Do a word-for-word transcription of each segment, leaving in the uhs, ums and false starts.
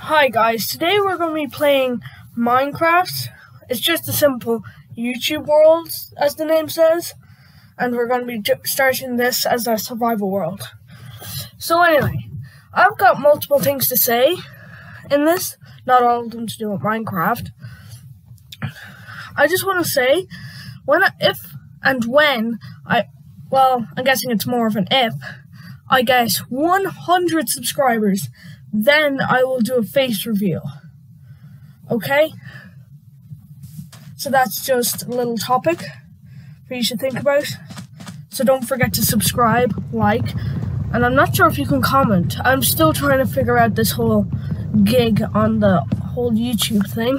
Hi guys, today we're going to be playing Minecraft. It's just a simple YouTube world, as the name says, and we're going to be starting this as a survival world. So anyway, I've got multiple things to say in this, not all of them to do with Minecraft. I just want to say, when, I, if and when I, well, I'm guessing it's more of an if, I get one hundred subscribers, then I will do a face reveal. Okay? So that's just a little topic for you to think about. So don't forget to subscribe, like, and I'm not sure if you can comment. I'm still trying to figure out this whole gig on the whole YouTube thing.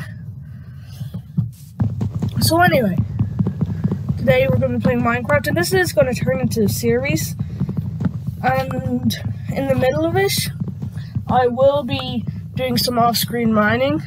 So anyway, today we're going to be playing Minecraft, and this is going to turn into a series. And in the middle of it, I will be doing some off-screen mining,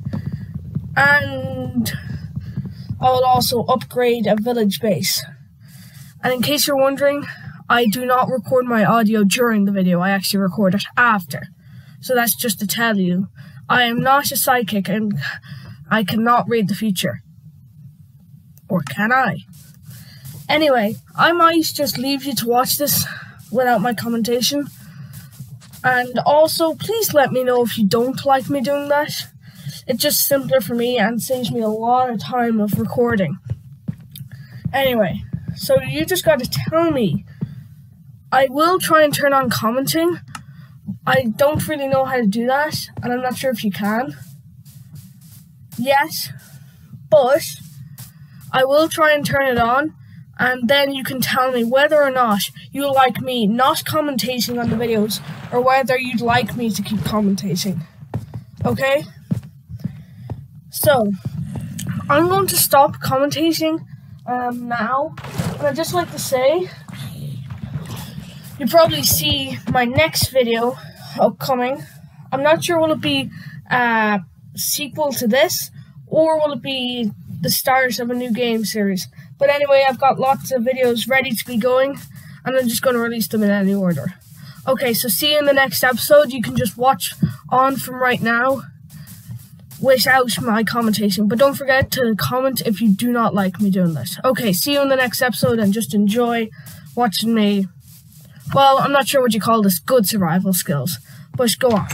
and I will also upgrade a village base. And in case you're wondering, I do not record my audio during the video, I actually record it after. So that's just to tell you, I am not a psychic and I cannot read the future. Or can I? Anyway, I might just leave you to watch this without my commentation. And also, please let me know if you don't like me doing that. It's just simpler for me and saves me a lot of time of recording. Anyway, so you just got to tell me. I will try and turn on commenting. I don't really know how to do that, and I'm not sure if you can yet, but I will try and turn it on. And then you can tell me whether or not you like me not commentating on the videos, or whether you'd like me to keep commentating. Okay? So, I'm going to stop commentating um, now. And I'd just like to say, you probably see my next video upcoming. I'm not sure will it be a sequel to this, or will it be the start of a new game series. But anyway, I've got lots of videos ready to be going, and I'm just going to release them in any order. Okay, so see you in the next episode. You can just watch on from right now without my commentation. But don't forget to comment if you do not like me doing this. Okay, see you in the next episode, and just enjoy watching me. Well, I'm not sure what you call this, good survival skills. But go on.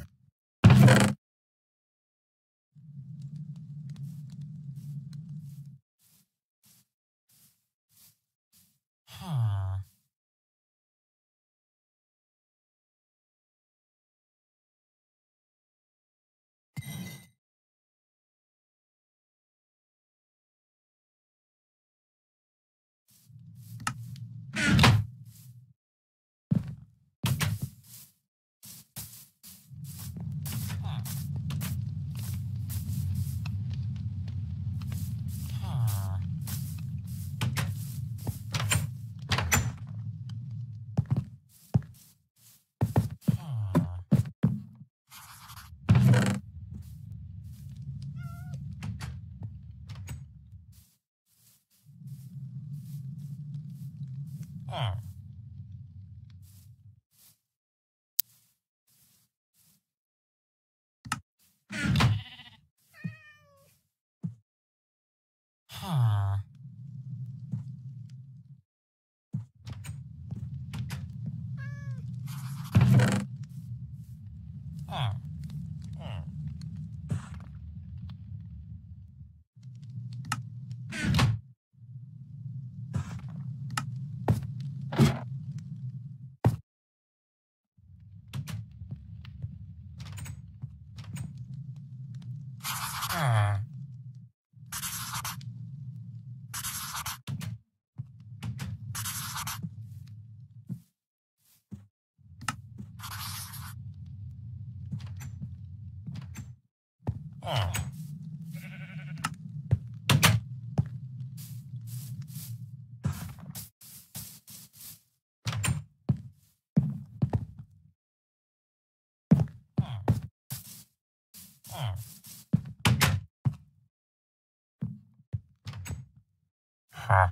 Huh.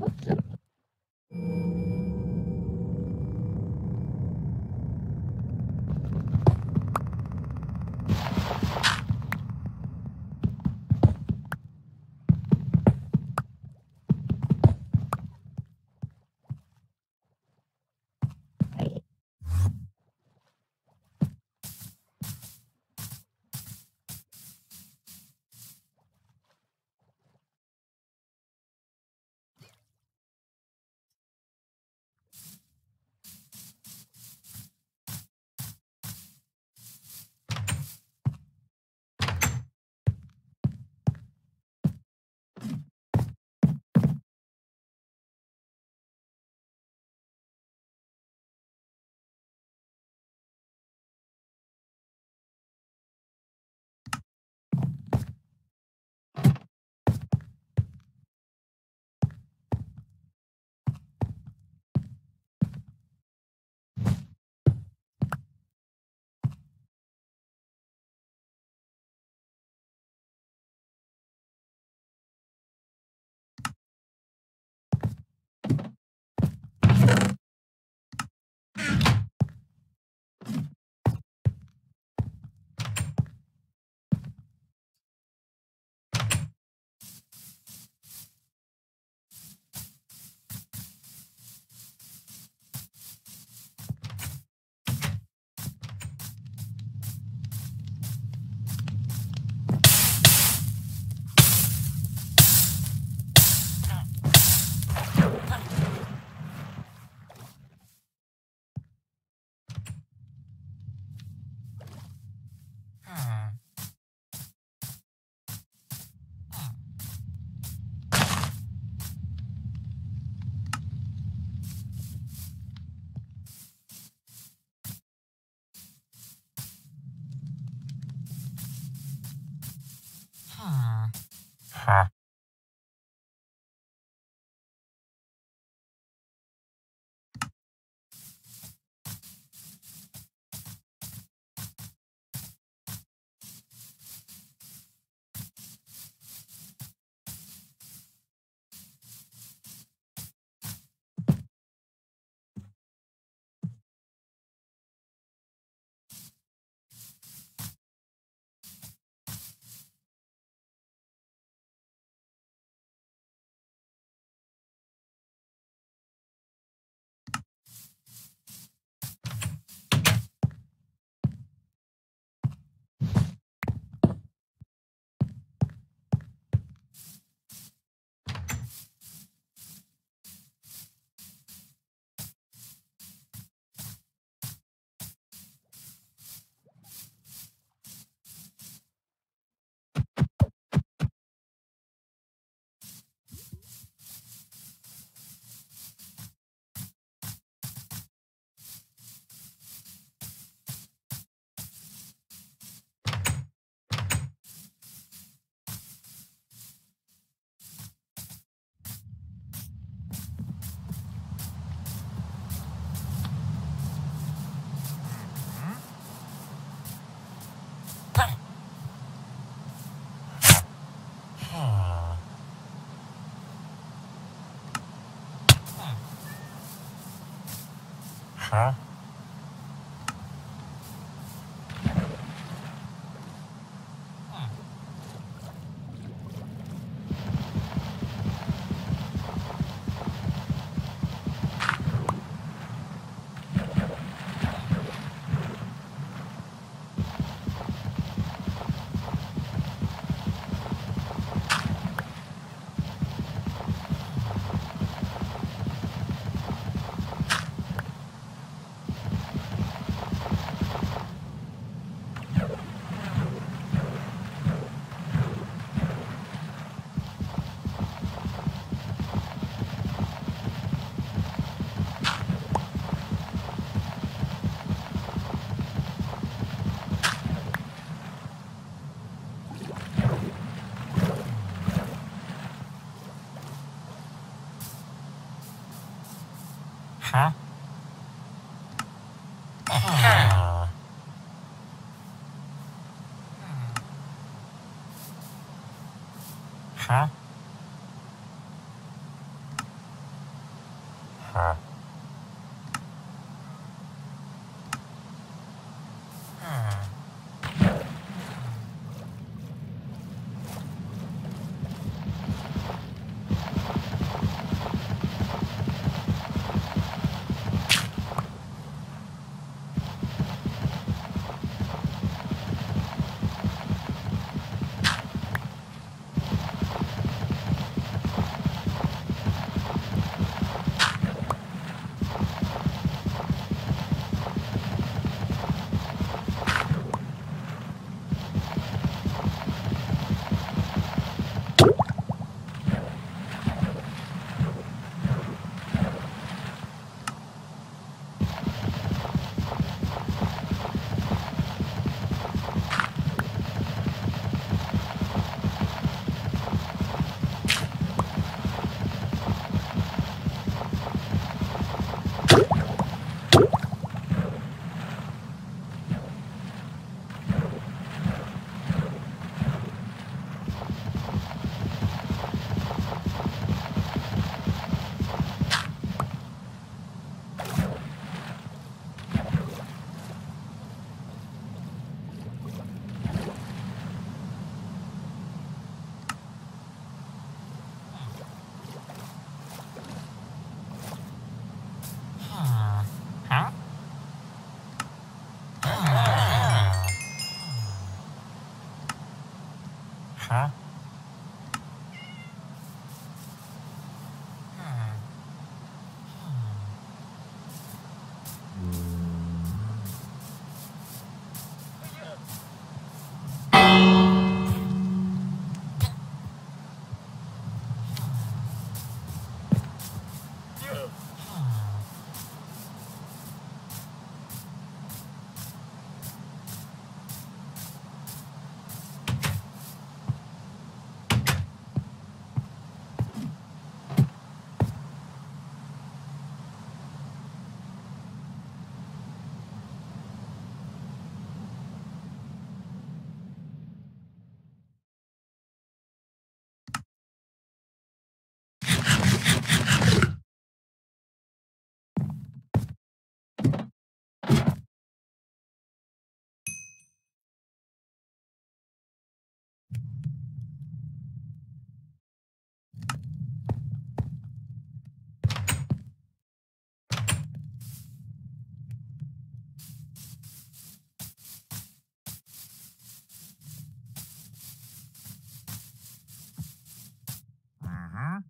Ha. Huh? Huh? Huh? Huh? Huh. Huh? Uh-huh.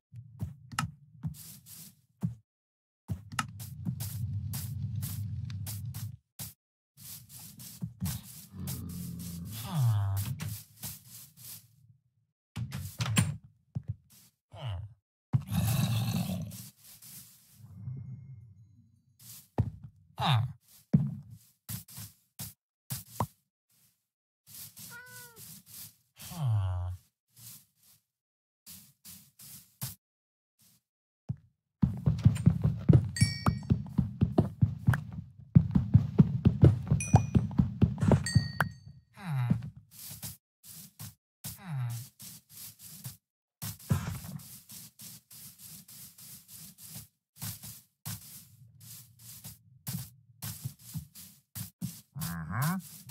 Huh. Huh. Huh. Uh-huh.